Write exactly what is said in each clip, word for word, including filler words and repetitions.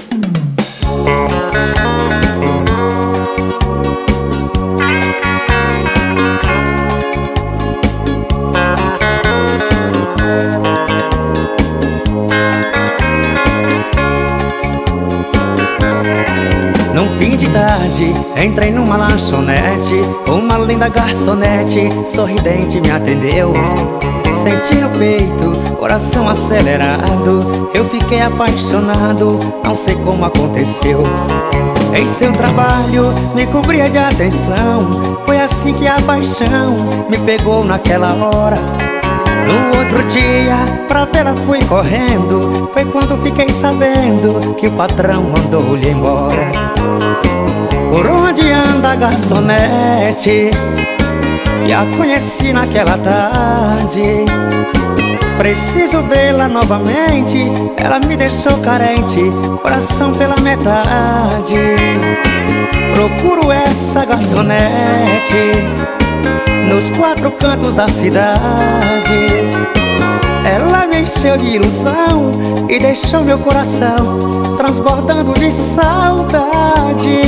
Num fim de tarde, entrei numa lanchonete. Uma linda garçonete, sorridente, me atendeu. Senti no peito, coração acelerado. Eu fiquei apaixonado, não sei como aconteceu. Em seu trabalho, me cobria de atenção. Foi assim que a paixão me pegou naquela hora. No outro dia, pra vê-la fui correndo. Foi quando fiquei sabendo que o patrão mandou-lhe embora. Por onde anda a garçonete? E a conheci naquela tarde. Preciso vê-la novamente. Ela me deixou carente, coração pela metade. Procuro essa garçonete nos quatro cantos da cidade. Ela me encheu de ilusão e deixou meu coração transbordando de saudade.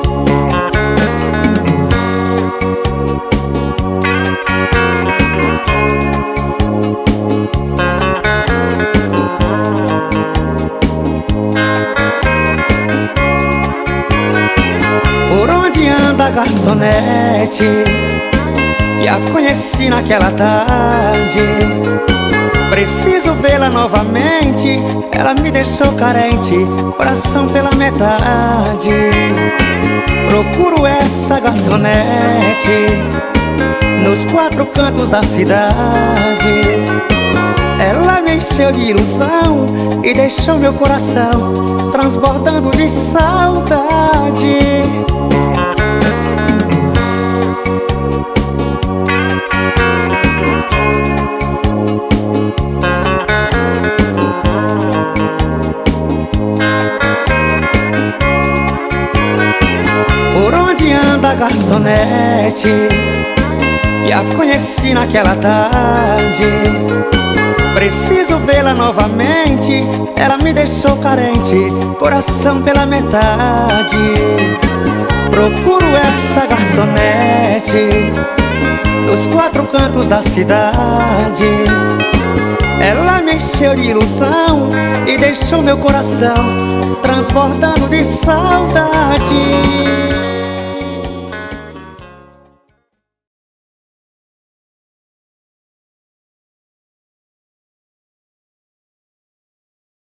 Por onde anda a garçonete? E a conheci naquela tarde. Preciso vê-la novamente. Ela me deixou carente, coração pela metade. Procuro essa garçonete nos quatro cantos da cidade. Ela me encheu de ilusão e deixou meu coração transbordando de saudade. Por onde anda a garçonete? E a conheci naquela tarde. Preciso vê-la novamente. Ela me deixou carente, coração pela metade. Procuro essa garçonete nos quatro cantos da cidade. Ela me encheu de ilusão e deixou meu coração transbordando de saudade.